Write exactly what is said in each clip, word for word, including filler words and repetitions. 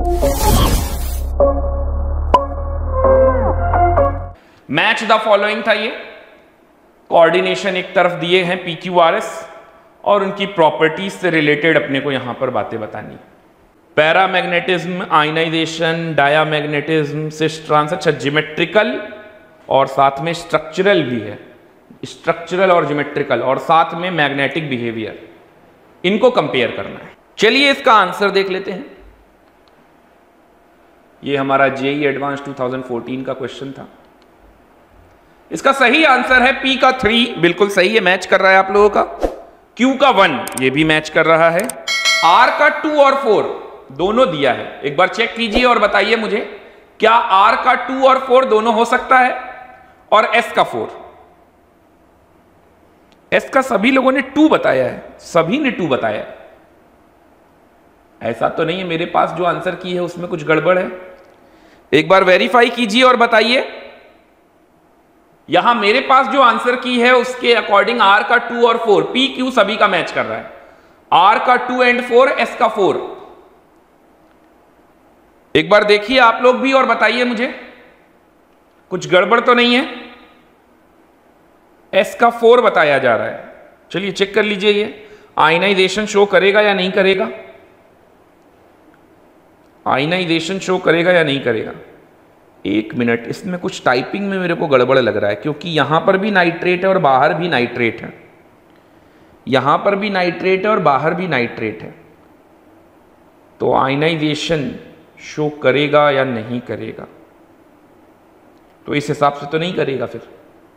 Match the following था ये। Coordination एक तरफ दिए हैं पी क्यू आर एस और उनकी प्रॉपर्टीज से रिलेटेड अपने को यहां पर बातें बतानी। Paramagnetism, ionisation, diamagnetism, cis trans, अच्छा ज्योमेट्रिकल और साथ में स्ट्रक्चरल भी है, स्ट्रक्चरल और ज्योमेट्रिकल, और साथ में मैग्नेटिक बिहेवियर, इनको कंपेयर करना है। चलिए इसका आंसर देख लेते हैं। ये हमारा जेईई एडवांस दो हज़ार चौदह का क्वेश्चन था। इसका सही आंसर है पी का थ्री, बिल्कुल सही है, मैच कर रहा है आप लोगों का। क्यू का वन, ये भी मैच कर रहा है। आर का टू और फोर दोनों दिया है, एक बार चेक कीजिए और बताइए मुझे, क्या आर का टू और फोर दोनों हो सकता है? और एस का फोर, एस का सभी लोगों ने टू बताया है, सभी ने टू बताया है। ऐसा तो नहीं है मेरे पास जो आंसर की है उसमें कुछ गड़बड़ है? एक बार वेरीफाई कीजिए और बताइए। यहां मेरे पास जो आंसर की है उसके अकॉर्डिंग आर का टू और फोर, पी क्यू सभी का मैच कर रहा है। आर का टू एंड फोर, एस का फोर। एक बार देखिए आप लोग भी और बताइए मुझे, कुछ गड़बड़ तो नहीं है? एस का फोर बताया जा रहा है। चलिए चेक कर लीजिए, ये आयनाइजेशन शो करेगा या नहीं करेगा? आयनाइजेशन शो करेगा या नहीं करेगा? एक मिनट, इसमें कुछ टाइपिंग में मेरे को गड़बड़ लग रहा है, क्योंकि यहां पर भी नाइट्रेट है और बाहर भी नाइट्रेट है, यहां पर भी नाइट्रेट है और बाहर भी नाइट्रेट है। तो आयनाइजेशन शो करेगा या नहीं करेगा? तो इस हिसाब से तो नहीं करेगा। फिर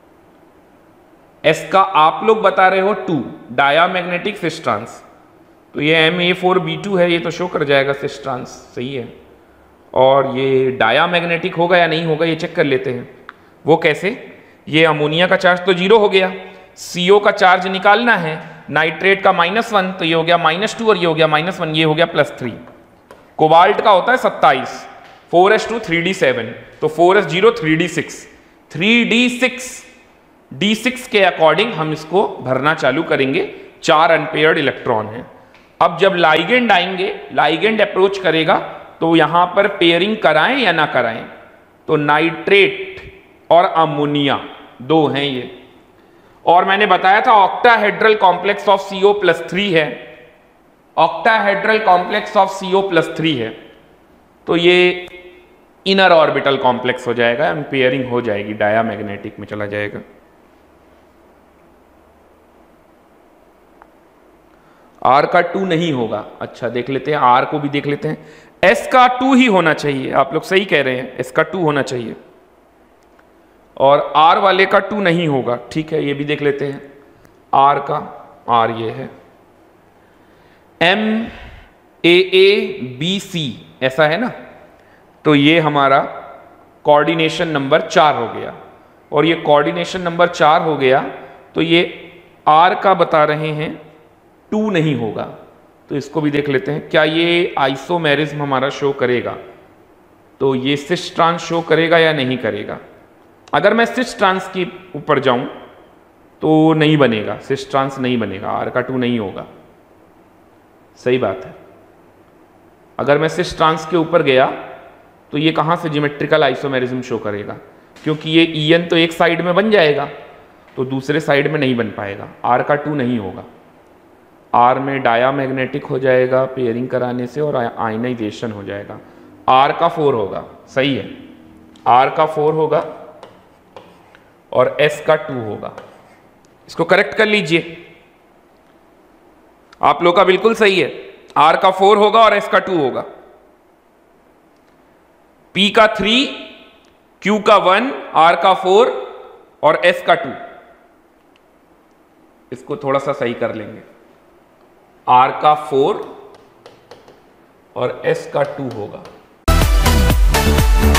एस का आप लोग बता रहे हो टू, डायामैग्नेटिक सिस ट्रांस, तो ये M A four B two है, ये तो शो कर जाएगा सिस ट्रांस, सही है। और ये डायामैग्नेटिक होगा या नहीं होगा ये चेक कर लेते हैं। वो कैसे? ये अमोनिया का चार्ज तो जीरो हो गया, सीओ का चार्ज निकालना है, नाइट्रेट का माइनस वन, तो ये हो गया माइनस टू और ये हो गया माइनस वन, ये हो गया प्लस थ्री। कोबाल्ट का होता है सत्ताईस, four S two three D seven, तो four S zero three D six, three D six, D six के अकॉर्डिंग हम इसको भरना चालू करेंगे। चार अनपेयर्ड इलेक्ट्रॉन है। अब जब लाइगेंड आएंगे, लाइगेंड अप्रोच करेगा, तो यहां पर पेयरिंग कराएं या ना कराएं? तो नाइट्रेट और अमोनिया दो हैं ये, और मैंने बताया था octahedral complex of CO plus three है, octahedral complex of CO plus three है, तो ये इनर ऑर्बिटल कॉम्प्लेक्स हो जाएगा, पेयरिंग हो जाएगी, डायामैग्नेटिक में चला जाएगा। आर का टू नहीं होगा। अच्छा देख लेते हैं, आर को भी देख लेते हैं। एस का टू ही होना चाहिए, आप लोग सही कह रहे हैं, एस का टू होना चाहिए, और आर वाले का टू नहीं होगा। ठीक है, ये भी देख लेते हैं। आर का, आर ये है, M A A B C ऐसा है ना, तो ये हमारा कोऑर्डिनेशन नंबर चार हो गया, और ये कोऑर्डिनेशन नंबर चार हो गया, तो ये आर का बता रहे हैं टू नहीं होगा। तो इसको भी देख लेते हैं, क्या ये आइसोमेरिज्म हमारा शो करेगा? तो ये सिस ट्रांस शो करेगा या नहीं करेगा? अगर मैं सिस ट्रांस के ऊपर जाऊं तो नहीं बनेगा, सिस ट्रांस नहीं बनेगा, आर का टू नहीं होगा, सही बात है। अगर मैं सिस ट्रांस के ऊपर गया तो ये कहां से ज्योमेट्रिकल आइसोमेरिज्म शो करेगा? क्योंकि ये ई एन तो एक साइड में बन जाएगा, तो दूसरे साइड में नहीं बन पाएगा, आर का टू नहीं होगा। आर में डायामैग्नेटिक हो जाएगा पेयरिंग कराने से, और आयनाइजेशन हो जाएगा। आर का फोर होगा, सही है, आर का फोर होगा और एस का टू होगा। इसको करेक्ट कर लीजिए, आप लोग का बिल्कुल सही है, आर का फोर होगा और एस का टू होगा। पी का थ्री, क्यू का वन, आर का फोर और एस का टू। इसको थोड़ा सा सही कर लेंगे, आर का फोर और एस का टू होगा।